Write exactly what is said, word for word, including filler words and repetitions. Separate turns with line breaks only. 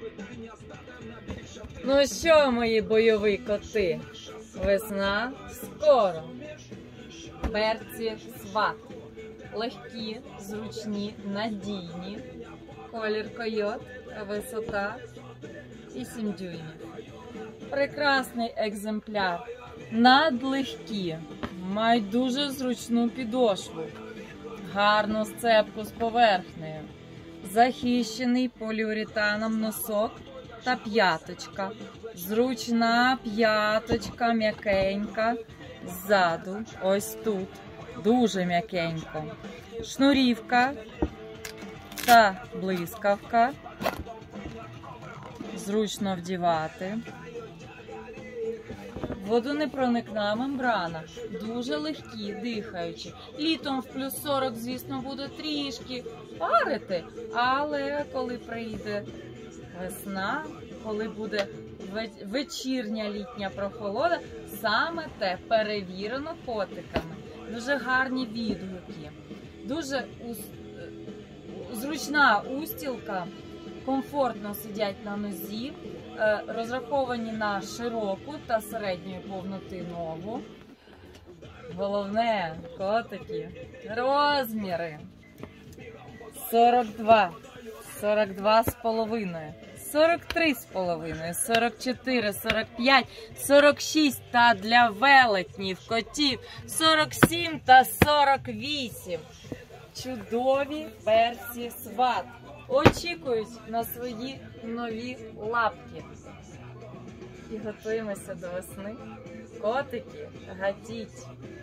Ну що, мої бойові коти? Весна скоро. Перці сват. Легкі, зручні, надійні. Колір койот, висота вісім дюймів. Прекрасний екземпляр. Надлегкі. Мають дуже зручну підошву. Гарну сцепку з поверхнею. Захищений поліуретаном носок та п'яточка. Зручна п'яточка, м'якенька. Ззаду, ось тут. Дуже м'якенько. Шнурівка та блискавка. Зручно вдівати. Водонепроникна мембрана. Дуже легкі, дихаючі. Літом в плюс сорок, звісно, буде трішки парити. Але коли прийде весна, коли буде вечірня літня прохолода, саме те перевірено котиками. Дуже гарні відгуки. Дуже зручна устілка. Комфортно сидять на нозі, розраховані на широку та середньої повноти ногу. Головне, котики, розміри. сорок два, сорок два з половиною, сорок три з половиною, сорок чотири, сорок п'ять, сорок шість та для велетнів, котів сорок сім та сорок вісім. Чудові перці сват. Очікують на свої нові лапки. І готуємося до весни. Котики, гатіть!